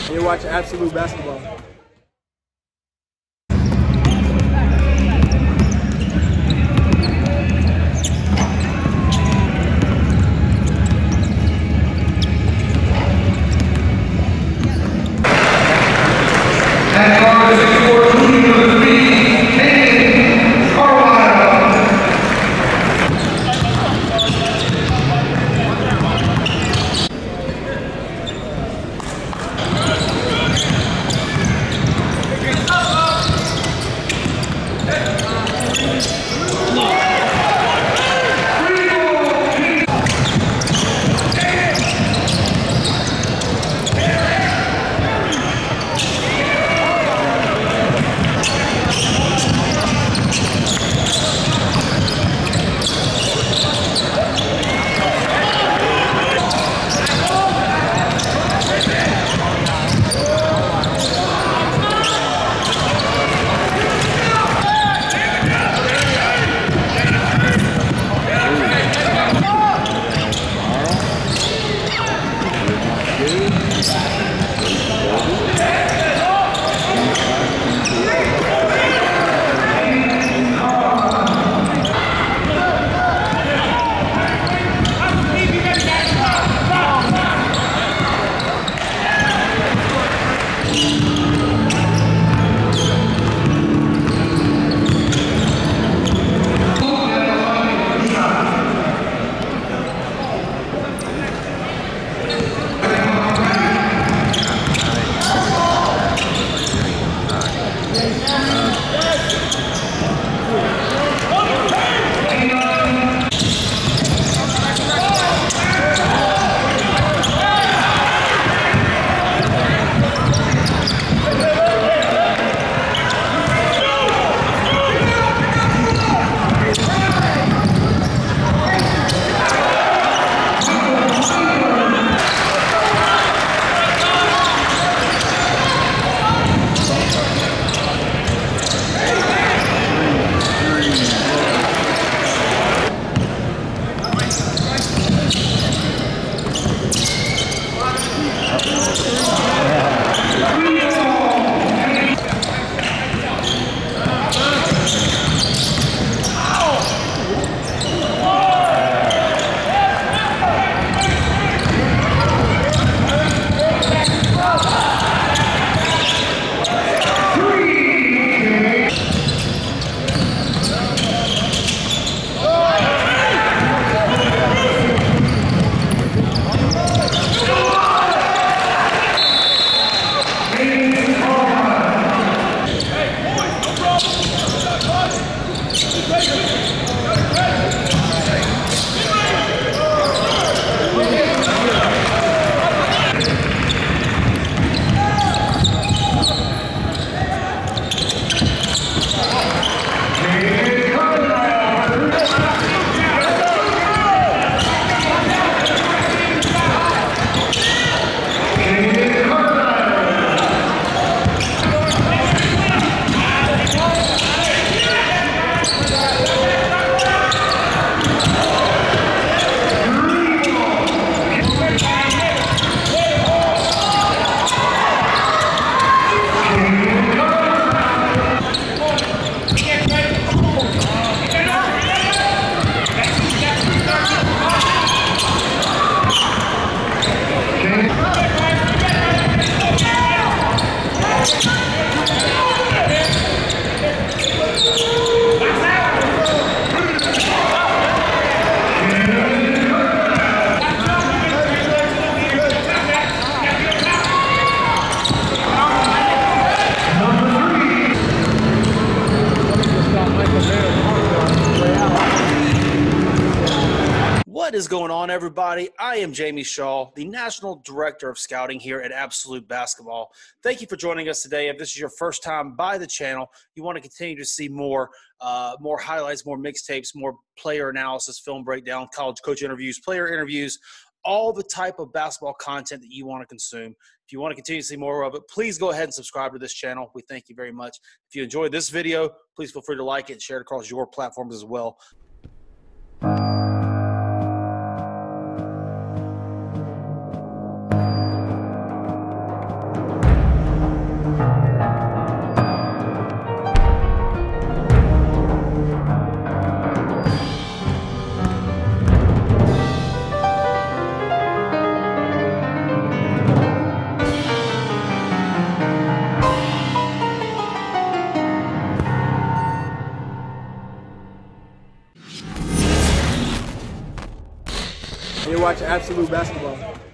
You're watching Absolute Basketball. What is going on, everybody? I am Jamie Shaw, the National Director of Scouting here at Absolute Basketball. Thank you for joining us today. If this is your first time by the channel, you want to continue to see more highlights, more mixtapes, more player analysis, film breakdown, college coach interviews, player interviews, all the type of basketball content that you want to consume. If you want to continue to see more of it, please go ahead and subscribe to this channel. We thank you very much. If you enjoyed this video, please feel free to like it and share it across your platforms as well. and you're watching Absolute Basketball.